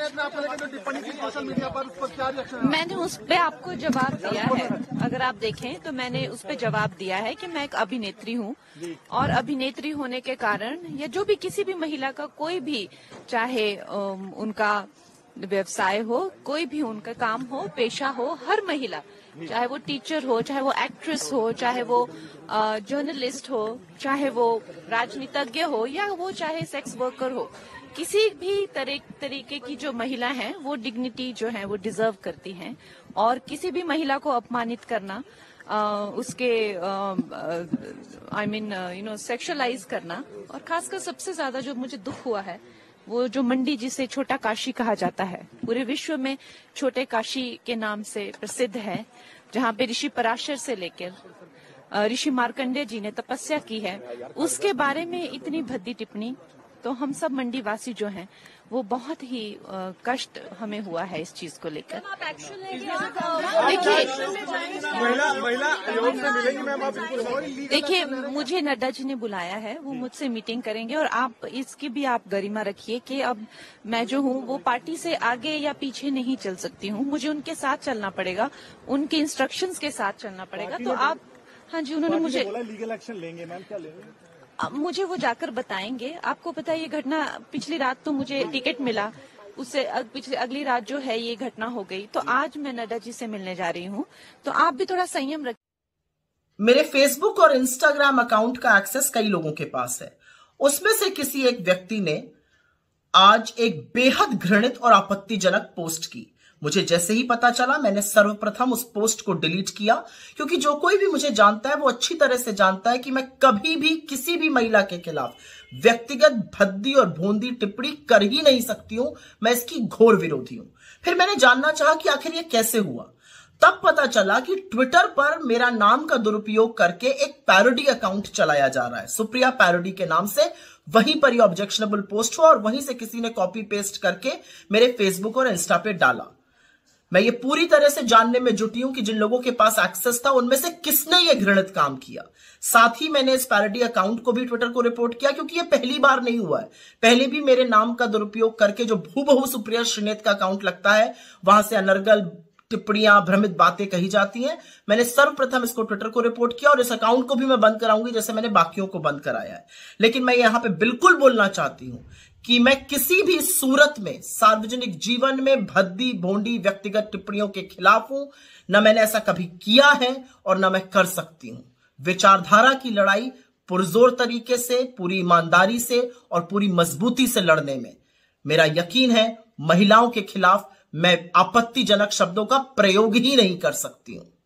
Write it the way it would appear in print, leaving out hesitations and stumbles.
शिकायत में आपको लेकर जो टिप्पणी की सोशल मीडिया पर, उस पर क्या रिएक्शन है? मैंने उस पे आपको जवाब दिया है। अगर आप देखें तो मैंने उस पे जवाब दिया है कि मैं एक अभिनेत्री हूँ और अभिनेत्री होने के कारण या जो भी किसी भी महिला का कोई भी चाहे उनका व्यवसाय हो, कोई भी उनका काम हो, पेशा हो, हर महिला चाहे वो टीचर हो, चाहे वो एक्ट्रेस हो, चाहे वो जर्नलिस्ट हो, चाहे वो राजनीतिज्ञ हो या वो चाहे सेक्स वर्कर हो, किसी भी तरीके की जो महिला है वो डिग्निटी जो है वो डिजर्व करती हैं। और किसी भी महिला को अपमानित करना, उसके सेक्सुअलाइज करना, और खासकर सबसे ज्यादा जो मुझे दुख हुआ है वो जो मंडी जिसे छोटा काशी कहा जाता है, पूरे विश्व में छोटे काशी के नाम से प्रसिद्ध है, जहाँ पे ऋषि पराशर से लेकर ऋषि मार्कंडेय जी ने तपस्या की है, उसके बारे में इतनी भद्दी टिप्पणी। तो हम सब मंडी वासी जो हैं वो बहुत ही कष्ट हमें हुआ है इस चीज को लेकर। देखिए मुझे नड्डा जी ने बुलाया है, वो मुझसे मीटिंग करेंगे और आप इसकी भी आप गरिमा रखिए कि अब मैं जो हूँ वो पार्टी से आगे या पीछे नहीं चल सकती हूँ, मुझे उनके साथ चलना पड़ेगा, उनके इंस्ट्रक्शंस के साथ चलना पड़ेगा। तो आप, हाँ जी, उन्होंने मुझे लीगल एक्शन लेंगे मैम, क्या लेंगे? मुझे वो जाकर बताएंगे। आपको पता है ये घटना पिछली रात तो मुझे टिकट मिला, उससे अगली रात जो है ये घटना हो गई, तो आज मैं नड्डा जी से मिलने जा रही हूँ, तो आप भी थोड़ा संयम रखिए। मेरे फेसबुक और इंस्टाग्राम अकाउंट का एक्सेस कई लोगों के पास है। उसमें से किसी एक व्यक्ति ने आज एक बेहद घृणित और आपत्तिजनक पोस्ट की। मुझे जैसे ही पता चला मैंने सर्वप्रथम उस पोस्ट को डिलीट किया, क्योंकि जो कोई भी मुझे जानता है वो अच्छी तरह से जानता है कि मैं कभी भी किसी भी महिला के खिलाफ व्यक्तिगत भद्दी और भोंदी टिप्पणी कर ही नहीं सकती हूं। मैं इसकी घोर विरोधी हूं। फिर मैंने जानना चाहा कि आखिर ये कैसे हुआ। तब पता चला कि ट्विटर पर मेरा नाम का दुरुपयोग करके एक पैरोडी अकाउंट चलाया जा रहा है, सुप्रिया पैरोडी के नाम से। वहीं पर ये ऑब्जेक्शनेबल पोस्ट हुआ और वहीं से किसी ने कॉपी पेस्ट करके मेरे फेसबुक और इंस्टा पे डाला। मैं ये पूरी तरह से जानने में जुटी हूं कि जिन लोगों के पास एक्सेस था उनमें से किसने ये घृणित काम किया। साथ ही मैंने इस पैरोडी अकाउंट को भी ट्विटर को रिपोर्ट किया, क्योंकि ये पहली बार नहीं हुआ है। पहले भी मेरे नाम का दुरुपयोग करके जो भूबहू सुप्रिया श्रीनेत का अकाउंट लगता है वहां से अनर्गल टिप्पणियां, भ्रमित बातें कही जाती हैं। मैंने सर्वप्रथम इसको ट्विटर को रिपोर्ट किया और इस अकाउंट को भी मैं बंद कराऊंगी, जैसे मैंने बाकियों को बंद कराया है। लेकिन मैं यहां पे बिल्कुल बोलना चाहती हूं कि मैं किसी भी सूरत में सार्वजनिक जीवन में भद्दी भोंडी व्यक्तिगत टिप्पणियों के खिलाफ हूं। न मैंने ऐसा कभी किया है और न मैं कर सकती हूं। विचारधारा की लड़ाई पुरजोर तरीके से, पूरी ईमानदारी से और पूरी मजबूती से लड़ने में मेरा यकीन है महिलाओं के खिलाफ मैं आपत्तिजनक शब्दों का प्रयोग ही नहीं कर सकती हूं।